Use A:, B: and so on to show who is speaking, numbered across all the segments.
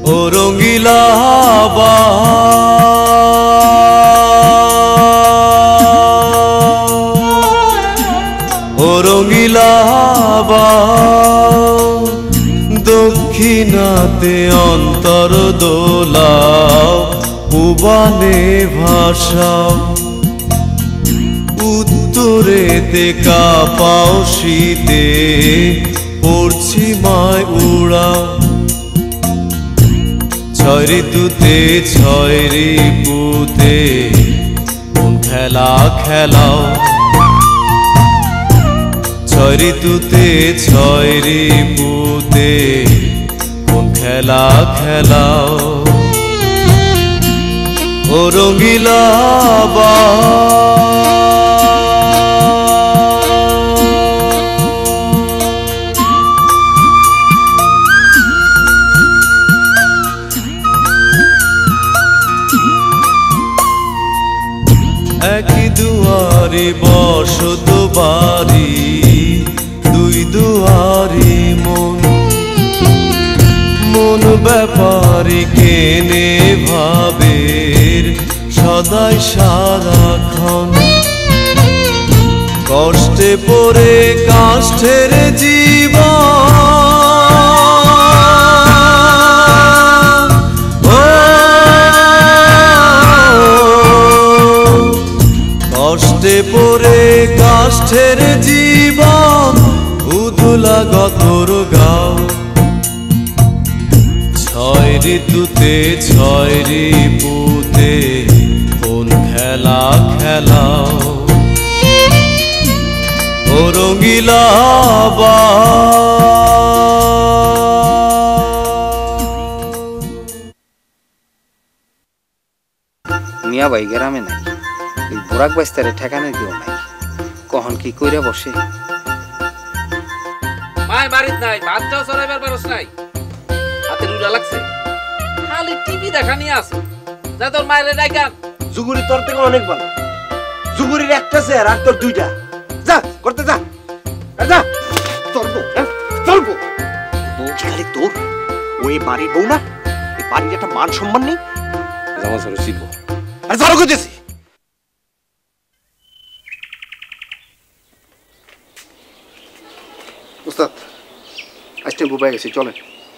A: ও রঙিলা ও রঙিলা দক্ষিণাতে অন্তর দোলাও উবানে ভাষাও উত্তরেতে কাঁপাও শীতে পশ্চিমায় উড়াও ছয় ঋতুতে ছয় রিপুতে কোন খেলা খেলাও ছয় ঋতুতে ছয় রিপুতে কোন খেলা খেলাও ও রঙিলা একই দুয়ারে বসত বাড়ি দুই দুয়ারি মন মন ব্যাপারী কেনে ভাবের সদাই সারাক্ষণ কষ্টে পড়ে কাষ্ঠের জীবন কষ্টে পড়ে কাষ্ঠের জীবন উদুলা গতর গাও ছয় ঋতুতে ছয় রিপুতে কোন খেলা খেলাও ও রঙিলা
B: মিয়া ভাই গ্রামে নাই বোরাক বাইস্তারে ঠেকানে দিও নাই কখন কি কইরা বসে
C: মাই বাড়িত নাই ভাতটাও চড়াইবার পারস নাই হাতে রুলা লাগছে খালি টিভি দেখা নিয়ে আছে যা তোর মায়ের ডাইকান
D: জুগুরি তোর থেকে অনেক ভালো জুগুরির একটা চেয়ার আর তোর দুইটা যা করতে যা যা চলবো চলবো খালি তোর ওই বাড়ির বউ না এই বাড়ির একটা মান সম্মান নেই
C: জামা সরে শিখবো
D: আর যারো করতেছি উস্তাদ আজ টেম্পু পেয়ে গেছি চলেন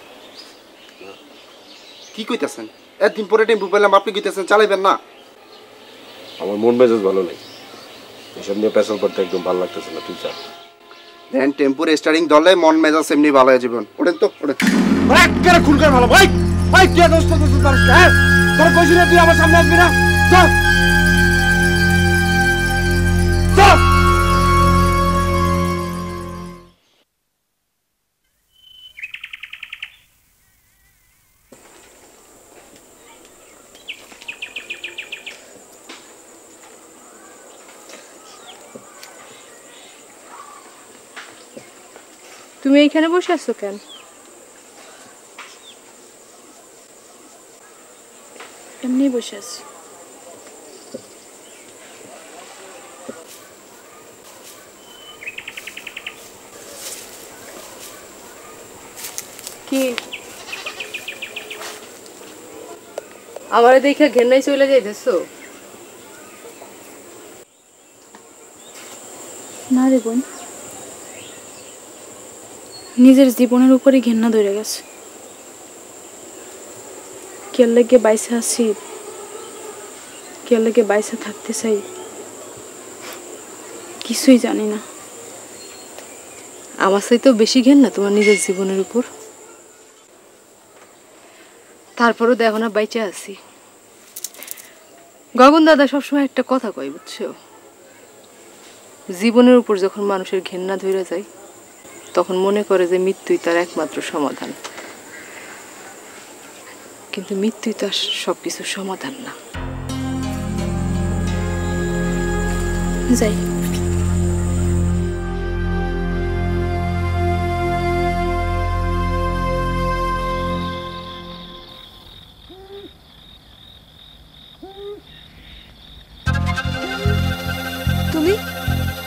D: কি কইতেছেন একদিন পরে টেম্পু পেলাম আপনি কইতেছেন চালাইবেন না
E: আমার মন মেজাজ ভালো নেই এসব নিয়ে পেছাল করতে একদম ভালো লাগতেছে না তুই চা
D: দেন টেম্পুর স্টারিং ধরলে মন মেজাজ এমনি ভালো হয়ে যাবেন ওঠেন তো ওঠেন একেবারে খুলকার ভালো ভাই ভাই কে দোস্ত হ্যাঁ তোর কইছি না তুই আমার সামনে আসবি না চল চল
F: তুমি এইখানে বসে আছো কেন? এমনি বসে আছি। কি আমারে দেখে ঘেন্নাই চলে যাইতেছো?
G: না রে বোন, নিজের জীবনের উপরে ঘেন্না ধরে গেছে। কে লাগে বাইসা আছি, কে লাগে বাইসা থাকতে চাই, কিছুই জানি না।
F: আমার চাইতেও বেশি ঘেন্না তোমার নিজের জীবনের উপর। তারপরও দেখো না বাইচা আছি। গগন দাদা সবসময় একটা কথা কয়, বুঝছো? জীবনের উপর যখন মানুষের ঘেন্না ধরে যায় তখন মনে করে যে মৃত্যুই তার একমাত্র সমাধান, কিন্তু মৃত্যুই তো আর সবকিছুর সমাধান না।
G: যাই
H: তুমি?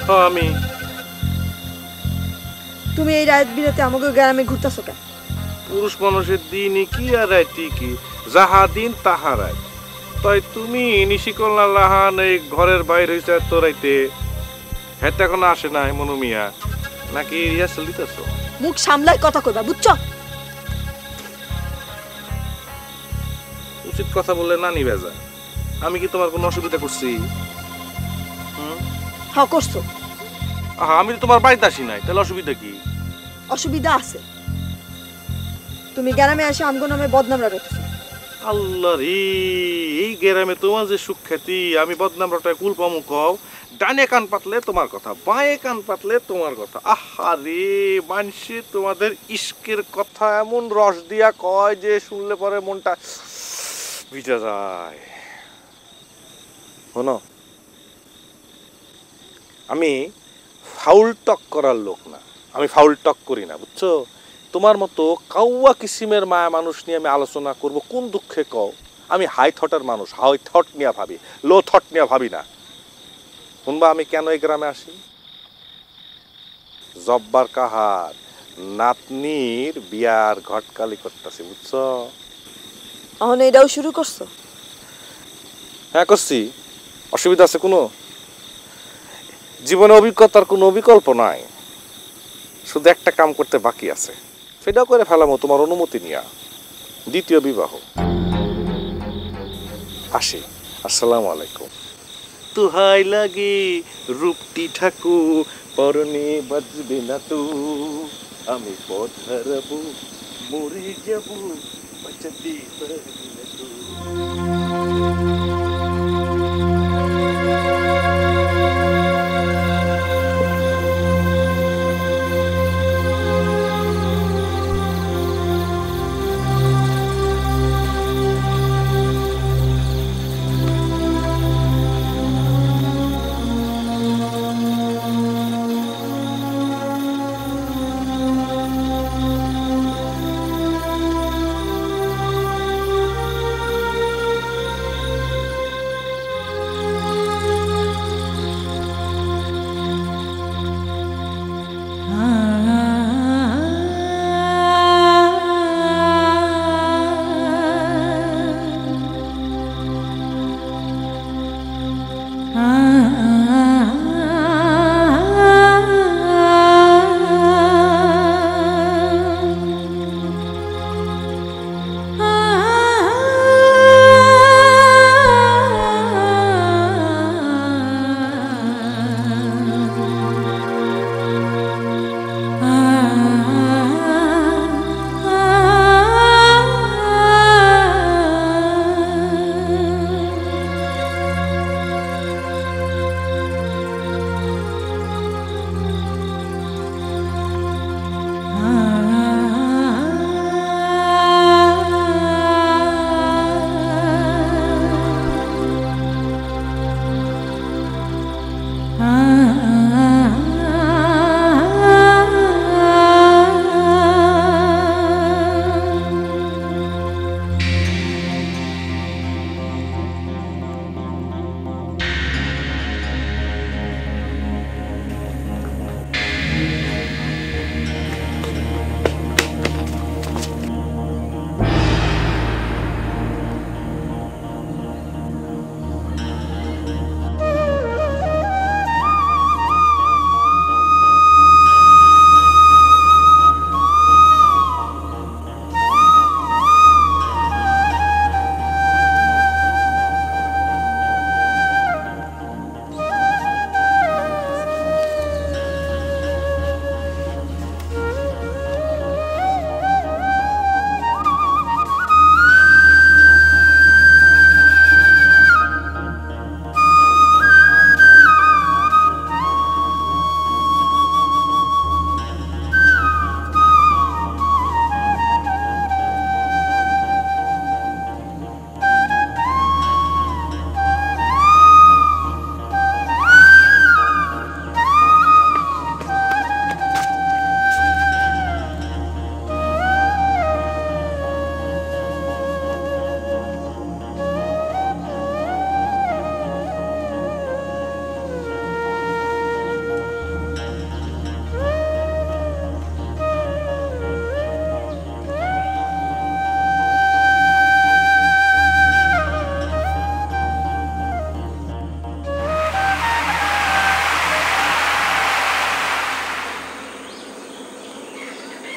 D: আমি।
H: তুমি এই রাত বিরাতে আমাকে গ্রামে ঘুরতেছো কেন?
E: পুরুষ মানুষের দিনই কি আর রাইতি কি, যাহা দিন তাহা রায়। তাই তুমি নিশিকল্লা লাহান এই ঘরের বাইরে হইছে তোরাইতে, হেতে এখন আসে নাই মনু মিয়া, নাকি রিহার্সাল দিতেছ?
H: মুখ সামলাই কথা কইবা, বুঝছো?
E: উচিত কথা বললে নানি বেজা। আমি কি তোমার কোনো অসুবিধা করছি?
H: হ্যাঁ করছো।
E: আহা, আমি তো তোমার বাড়িতে আসি নাই, তাহলে অসুবিধা কি?
H: অসুবিধা আছে, তুমি গ্রামে এসে আমগো নামে বদনাম রাখতেছো।
E: আল্লাহ রে, এই গ্রামে তোমার যে সুখ্যাতি, আমি বদনাম রটায় কুল পামু কও। ডানে কান পাতলে তোমার কথা, বাঁয়ে কান পাতলে তোমার কথা। আহা রে, মানুষে তোমাদের ইশকের কথা এমন রস দিয়া কয় যে শুনলে পরে মনটা ভিজা যায়। শোনো, আমি ফাউল টক করার লোক না, আমি ফাউল টক করি না, বুঝছো? তোমার মতো কাউয়া কিসিমের মায়া মানুষ নিয়ে আমি আলোচনা করব কোন দুঃখে কও? আমি হাই থটের মানুষ, হাই থট নিয়ে ভাবি, লো থট নিয়ে ভাবি না। শুনবা আমি কেন এই গ্রামে আসি? জব্বার কাহার নাতনির বিয়ার ঘটকালি করতেছি, বুঝছো?
H: এখন এটাও শুরু করছো?
E: হ্যাঁ করছি। অসুবিধা আছে কোনো? জীবনে অভিজ্ঞতার কোনো বিকল্প নাই, শুধু একটা কাম করতে বাকি আছে, সেটাও করে ফেলামো তোমার অনুমতি নিয়া। দ্বিতীয় বিবাহ। আসি, আসসালামু আলাইকুম। তুহাই লাগে রূপটি ঠাকুর, পরনে বাজবে না তো, আমি পথ হারাবো, মরে যাবো, বাঁচাতে পারবি না তো।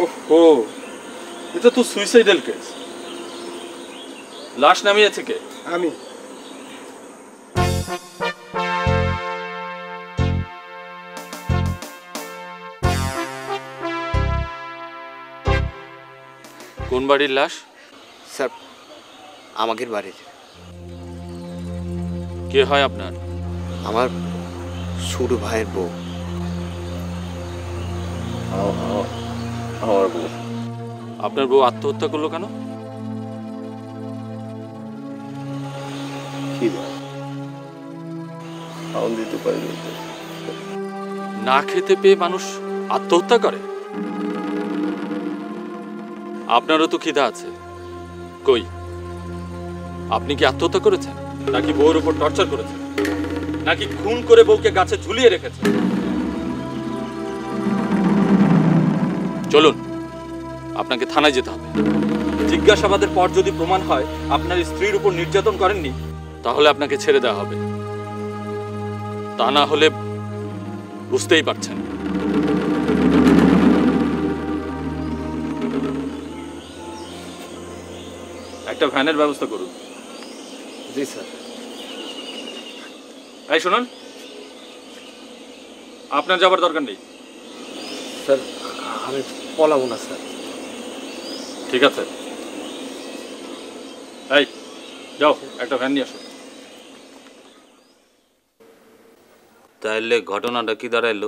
I: ওহো, এটা তো সুইসাইডাল কেস। লাশ নামিয়েছে কে?
D: আমি।
I: কোন বাড়ির লাশ?
D: স্যার, আমাদের বাড়ির।
I: কে হয় আপনার?
D: আমার ছোট ভাইয়ের বউ।
I: আমার বউ। আপনার বউ আত্মহত্যা করলো কেন? না খেতে পেয়ে মানুষ আত্মহত্যা করে? আপনারও তো খিদা আছে, কই আপনি কি আত্মহত্যা করেছেন, নাকি বউর উপর টর্চার করেছেন, নাকি খুন করে বউকে গাছে ঝুলিয়ে রেখেছেন? চলুন, আপনাকে থানায় যেতে হবে। জিজ্ঞাসাবাদের পর যদি প্রমাণ হয় আপনার স্ত্রীর উপর নির্যাতন করেননি, তাহলে আপনাকে ছেড়ে দেওয়া হবে। তা না হলে বুঝতেই পারছেন। একটা ভ্যানের ব্যবস্থা করুন।
B: জি স্যার।
I: এই শুনুন, আপনার যাবার দরকার নেই।
B: স্যার, আমি পলাবো না স্যার।
I: ঠিক আছে, এই যাও, একটা ভ্যান নিয়ে আসো।
J: তাইলে ঘটনাটা কি দাঁড়াইলো?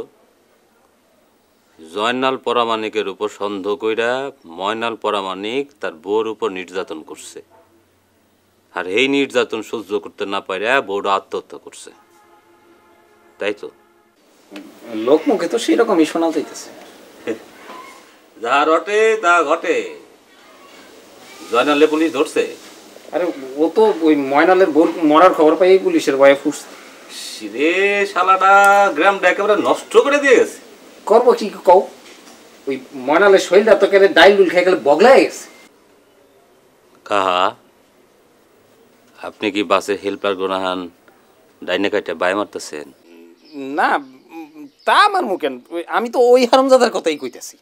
J: জয়নাল পরামানিকের উপর সন্দেহ কইরা ময়নাল পরামানিক তার বউর উপর নির্যাতন করছে, আর এই নির্যাতন সহ্য করতে না পারে বউটা আত্মহত্যা করছে, তাই তো?
B: লোকমুখে তো সেই রকমই শোনা যাইতেছে।
J: যা রটে তা ঘটে। জয়নালে পুলিশ ধরছে?
B: আরে ও তো ওই ময়নালের বউ মরার খবর পাই পুলিশের ভয়ে ফুসছে।
J: রে শালাটা গ্রামটা একেবারে নষ্ট করে দিয়ে গেছে।
B: করবো কি কও, ওই ময়নালের শরীরটা তো কেন ডাইল ডুল খেয়ে গেলে বগলাই গেছে।
J: কাহা, আপনি কি বাসের হেল্পার গোনাহান ডাইনে কাইটা বাই মারতেছেন?
B: না, তা আমার মুখে, আমি তো ওই হারামজাদার কথাই কইতেছি।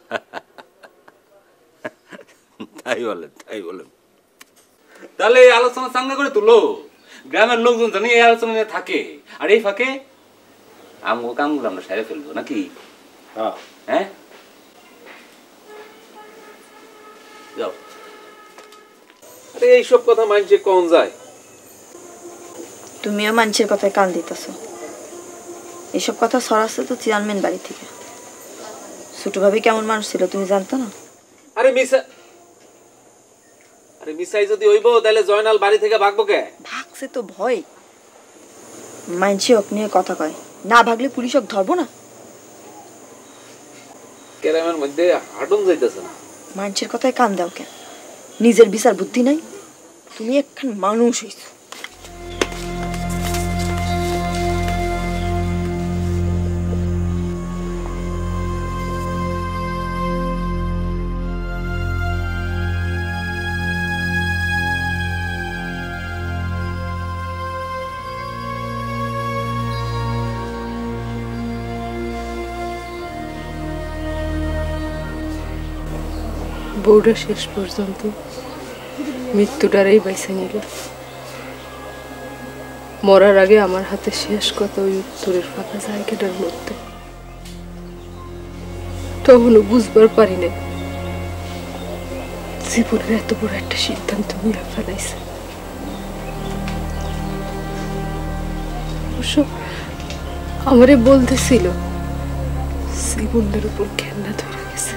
J: তাই বলেন, তাই বলেন। তাহলে এই আলোচনা চাঙ্গা করে তুলো, গ্রামের লোকজন জানি এই আলোচনা নিয়ে থাকে, আর এই ফাঁকে আমগো কামগুলো আমরা সেরে ফেলবো নাকি? হ্যাঁ, যাও।
C: আরে এইসব কথা মানছে কোন যায়?
H: তুমিও মানুষের কথায় কান দিতেছো। এসব কথা সরাসরি তো চেয়ারম্যান বাড়ি থেকে। ছোট ভাবি কেমন মানুষ ছিল তুমি জানতো না?
C: আরে মিসাই যদি হইব তাহলে জয়নাল বাড়ি থেকে ভাগবো কে?
H: ভাগছে তো ভয়। মানছে ওক নিয়ে কথা কয়, না ভাগলে পুলিশ ওক ধরবো না।
C: গ্রামের মধ্যে হাঁটন যাইতেছে না।
H: মানুষের কথায় কান দাও কেন? নিজের বিচার বুদ্ধি নাই? তুমি একখান মানুষ হইছো।
F: বউটা শেষ পর্যন্ত মৃত্যুটারেই বাইছে নিল। মরার আগে আমার হাতে শেষ কথা ওই উত্তরের ফাঁকা জায়গাটার মধ্যে। তখনও বুঝবার পারি না জীবনের এত বড় একটা সিদ্ধান্ত নিয়ে ফেলাইছে। অবশ্য আমারে বলতেছিল জীবনের উপর ঘেন্না ধরে গেছে।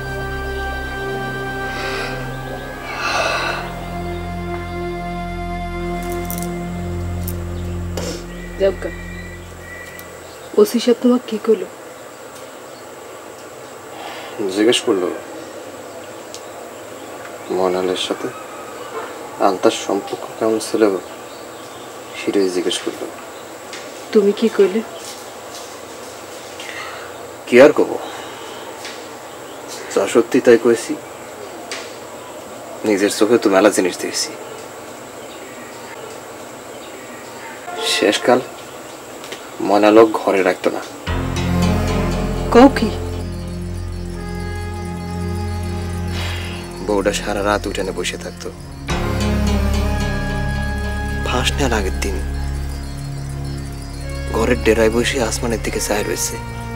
F: ওসি সাহেব তোমাকে কি করলো?
K: জিজ্ঞেস করলো মনালের সাথে আন্তার সম্পর্ক কেমন ছিল, সেটাই জিজ্ঞেস করলো।
F: তুমি কি কইলে?
K: কি আর কব, যা সত্যি তাই কয়েছি। নিজের চোখে তো মেলা জিনিস দেখছি। শেষকাল মনালোক ঘরে রাখতো না।
F: কও কি?
K: বউটা সারা রাত উঠানে বসে থাকতো। ফাঁস নেওয়ার আগের দিন ঘরের ডেরায় বসে আসমানের দিকে চায় রয়েছে,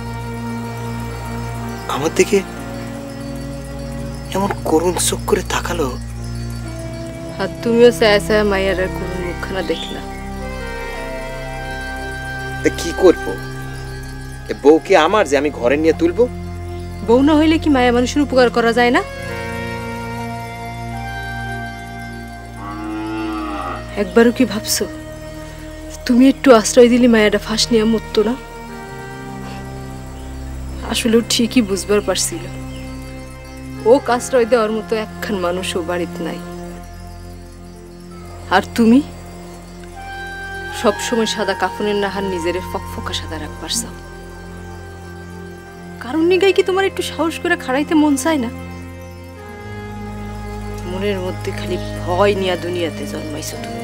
K: আমার দিকে এমন করুণ চোখ করে তাকালো।
F: আর তুমিও চায় চায় মায়ের কোন মুখখানা দেখলা।
K: কি করবো? বউ কি আমার যে আমি ঘরে নিয়ে তুলবো?
F: বউ না হইলে কি মায়া মানুষের উপকার করা যায় না? একবারও কি ভাবছো তুমি একটু আশ্রয় দিলে মায়াটা ফাঁস নিয়ে মরতো না? আসলে ঠিকই বুঝবার পারছিল ও আশ্রয় দেওয়ার মতো একখান মানুষও বাড়িতে নাই। আর তুমি সবসময় সাদা কাফনের নাহার নিজের ফকফকা সাদা রাখবার চাও। কারণ নিগাই কি তোমার একটু সাহস করে খাড়াইতে মন চায় না? মনের মধ্যে খালি ভয় নিয়া দুনিয়াতে জন্মাইছো তুমি।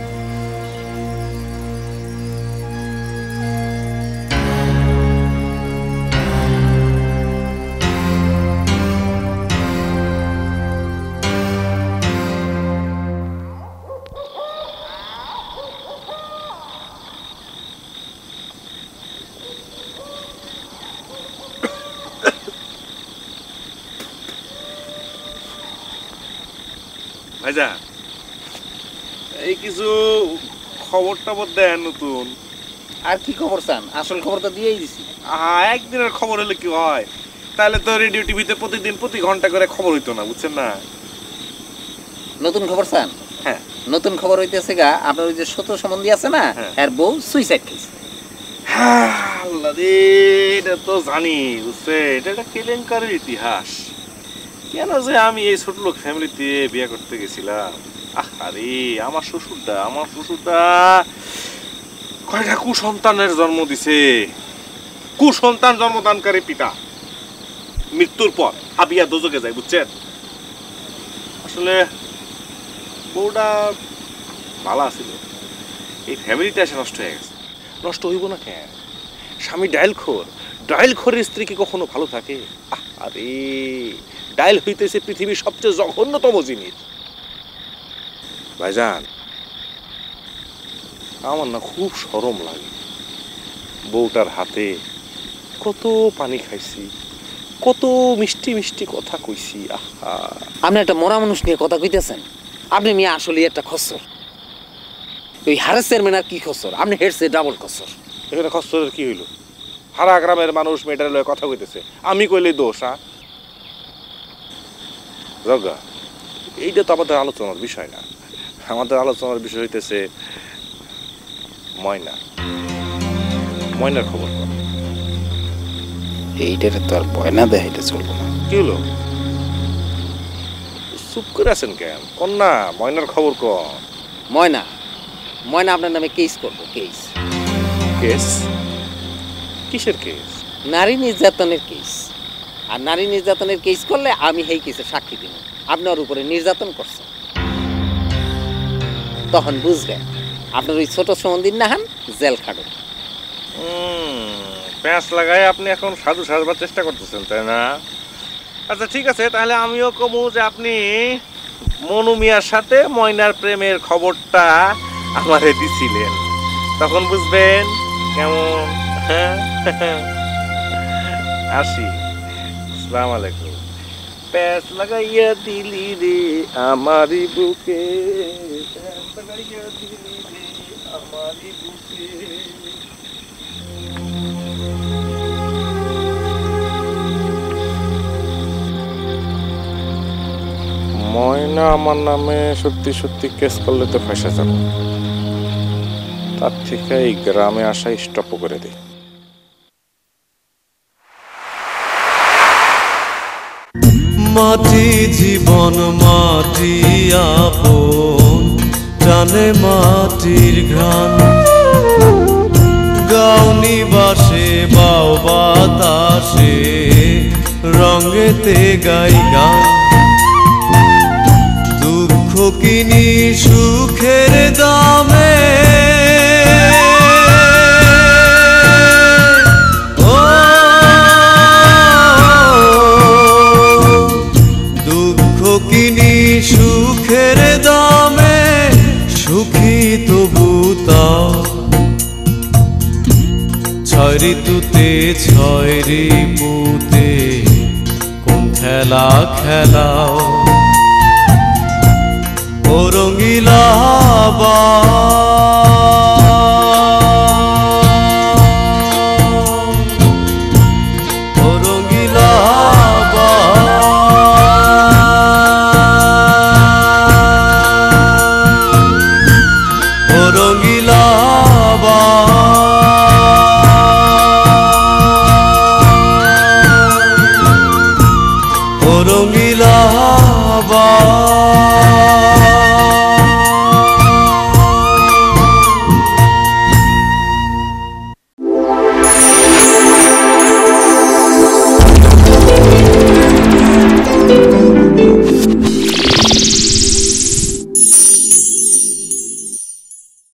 E: ভাইজা এই কিছু খবর টবর দেন নতুন।
B: আর কি খবর চান? আসল খবর তো দিয়েই দিছি।
E: একদিনের খবর হলে কি হয়? তাহলে তো রেডিও টিভিতে প্রতিদিন প্রতি ঘন্টা করে খবর হইতো না, বুঝছেন না?
B: নতুন খবর চান?
E: হ্যাঁ,
B: নতুন খবর হইতেছে গা আপনার ওই যে শত্রু সম্বন্ধী আছে না, এর বউ সুইসাইড খেয়েছে।
E: আল্লাহ রে, এটা তো জানি, বুঝছে, এটা একটা কেলেঙ্কারির ইতিহাস। কেন যে আমি এই ছোট লোক ফ্যামিলিতে বিয়ে করতে গেছিলাম। আরে আমার শ্বশুরটা কয়টা কুসন্তানের জন্ম দিছে। কুসন্তান জন্মদানকারী পিতা মৃত্যুর পর হাবিয়া দোজকে যায়, বুঝছেন? আসলে বউটা ভালো আছিল, এই ফ্যামিলিতে এসে নষ্ট হয়ে গেছে। নষ্ট হইব না কেন? স্বামী ডাইল খোরের স্ত্রী কি কখনো ভালো থাকে? আরে ডাইল হইতেছে পৃথিবীর সবচেয়ে জঘন্যতম জিনিস। ভাইজান, আমার না খুব শরম লাগে। বউটার হাতে কত পানি খাইছি, কত মিষ্টি মিষ্টি কথা কইছি। আহা,
B: আপনি একটা মরা মানুষ নিয়ে কথা কইতেছেন? আপনি মেয়ে আসলে একটা খসর। ওই হারেস চেয়ারম্যান আর কি খসর? আপনি হেডসে ডাবল খসর।
E: এখানে খসরের কি হইল? হারা গ্রামের মানুষ মেয়েটার লয়ে কথা কইতেছে, আমি কইলে দোষ? জগা, এইটা তো আমাদের আলোচনার বিষয় না। আমাদের আলোচনার বিষয় হইতেছে ময়নার খবর।
B: এইটারে তো আর বয়না দেখাইতে চলবো না।
E: কি হলো? চুপ করে আছেন কেন? কন্যা, ময়নার খবর কন।
B: ময়না আপনার নামে কেস করবো। কেস?
E: কিসের কেস?
B: নারী নির্যাতনের কেস। আর নারী নির্যাতনের কেস করলে আমি এই কেসে সাক্ষী দিব আপনার উপরে নির্যাতন করছে। তখন বুঝবেন আপনার ওই ছোট সম্বন্ধী নাহান জেল খাটে।
E: প্যাঁচ লাগাই আপনি এখন সাধু সাজবার চেষ্টা করতেছেন, তাই না? আচ্ছা ঠিক আছে, তাহলে আমিও কমু যে আপনি মনু মিয়ার সাথে ময়নার প্রেমের খবরটা আমারে দিছিলেন। তখন বুঝবেন কেমন। আসি, আসসালামু আলাইকুম। প্যাঁচ লাগাইয়া দিলি রে আমারি বুকে, প্যাঁচ লাগাইয়া দিলি রে আমারি বুকে। ময়না আমার নামে সত্যি সত্যি কেস করলে তো ফাঁসা যাব। তার থেকে এই গ্রামে আসা স্টপ করে দিই।
A: মাটি জীবন মাটি আপন, টানে মাটির ঘ্রাণ। গাউনি বাসে বাও বাতাসে, রঙেতে গাই গান। দুঃখ কিনি সুখের দামে, দুঃখ কি পুঁতে কোন খেলা খেলাও ও রঙিলা ও রঙিলা ও রঙিলা ও রঙিলা